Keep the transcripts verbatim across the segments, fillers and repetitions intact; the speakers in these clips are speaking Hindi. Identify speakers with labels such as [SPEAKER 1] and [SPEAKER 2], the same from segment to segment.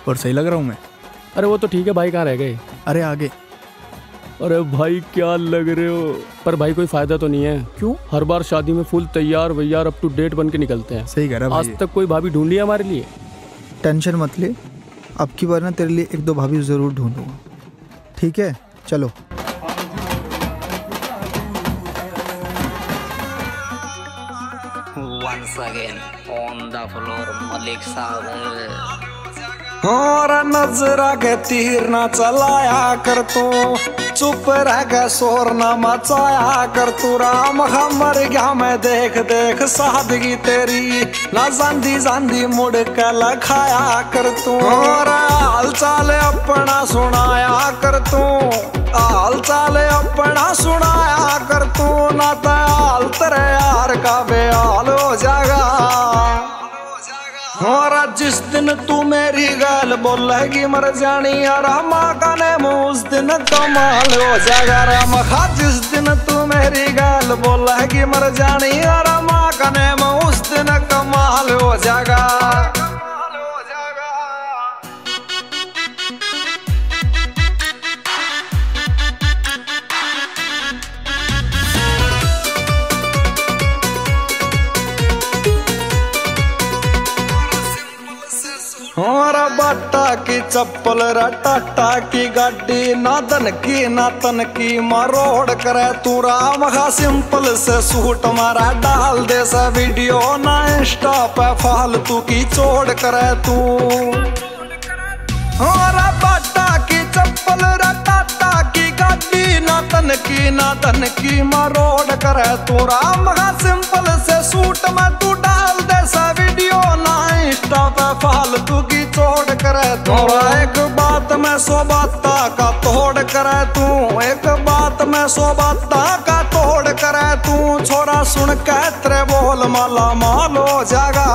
[SPEAKER 1] और सही लग रहा हूँ मैं?
[SPEAKER 2] अरे वो तो ठीक है भाई, कहाँ रह गए?
[SPEAKER 1] अरे आगे।
[SPEAKER 2] अरे भाई क्या लग रहे हो? पर भाई कोई फायदा तो नहीं है।
[SPEAKER 1] क्यों?
[SPEAKER 2] हर बार शादी में फुल तैयार वैयार अप टू डेट बन के निकलते हैं।
[SPEAKER 1] सही कह रहा भाई।
[SPEAKER 2] आज तक कोई भाभी ढूंढी है हमारे लिए?
[SPEAKER 1] टेंशन मत ले, अब की बार ना तेरे लिए एक दो भाभी जरूर ढूंढूंगा, ठीक है? चलो।
[SPEAKER 3] Once again on the floor, Malik साहब।
[SPEAKER 4] और नजरा के तीर ना चलाया कर तू, चुप रह के शोर ना मचाया कर तू। राम मर गया मैं देख देख सादगी तेरी, ना जांदी जांदी मुड़ के लखाया कर तू। और हाल चाल अपना सुनाया कर तू, हाल चाल अपना सुनाया कर तू, ना तो हाल तेरे यार का बेहाल हो जाएगा। और जिस दिन तू मेरी गाल बोलेगी मर जानी रामा का नेम, उस दिन कमाल हो जाएगा राम। खा जिस दिन तू मेरी गाल बोलेगी मर जानी रामा का नेम, उस दिन कमाल हो जाएगा। और बाटा की चप्पल टाटा की गाड़ी, ना धन की ना तन की मरोड़ करे तू। राम खा सिंपल से सूट मारा डाल दे सा वीडियो, ना इंस्टा पे फालतू की चोड़ करे तू। और बाटा की चप्पल टाटा की गाड़ी, ना तन की ना धन की मरोड़ करे तू। राम खा सिंपल से सूट में तू डाल दे सा वीडियो, ना इंस्टा पे फालतू की चोड़ करे तू। एक बात में सौ बाता का तोड़ करे तू, एक बात में सौ बाता का तोड़ करे तू। छोरा सुन के तेरे बोल माला माल हो जाएगा।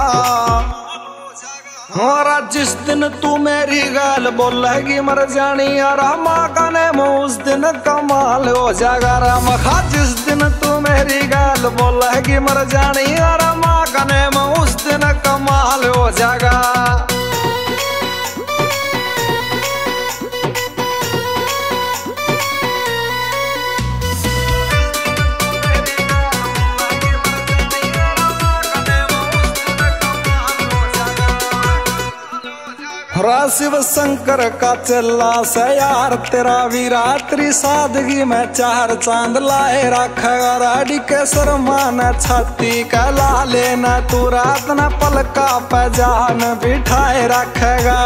[SPEAKER 4] और जिस दिन तू मेरी गाल बोलेगी मर जानी रामा का नेम, उस दिन कमाल हो जाएगा राम। खा जिस दिन तू मेरी गाल बोलेगी मर जानी रामा का नेम, उस दिन कमाल हो जाएगा। शिव शंकर का चेला से यार तेरा वीरात्रि सादगी में चार चांद लाए रखेगा। राडी के सरमान छाती का लाले न तू रात न पलका पे जान बिठाए रखेगा।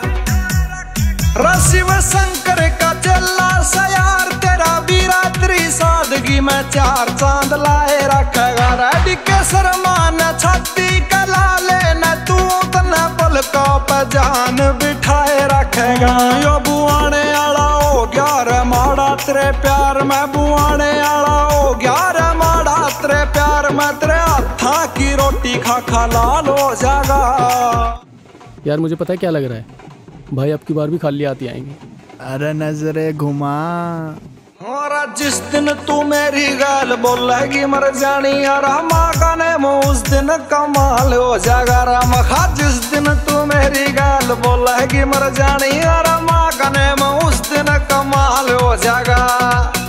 [SPEAKER 4] शिव शंकर का चेला से यार तेरा वीरात्रि सादगी में चार चांद लाए रखेगा। राडी के सरमान छाती का लाले न तू तना पलका पे जान बिठाए रखेगा। यो बुआने आला हो गया रे माड़ा तेरे प्यार में, बुआने आला हो गया रे माड़ा तेरे प्यार में। तेरे हाथा की रोटी खा खा लाल हो जाएगा।
[SPEAKER 2] यार मुझे पता है क्या लग रहा है, भाई अब की बार भी खाली आती आएंगे।
[SPEAKER 1] अरे नजरे घुमा।
[SPEAKER 4] और जिस दिन तू मेरी गाल बोलेगी मर जानी रामा का नेम, उस दिन कमाल हो जाएगा राम। खा जिस दिन तू मेरी गाल बोलेगी मर जानी रामा का नेम, उस दिन कमाल हो जाएगा।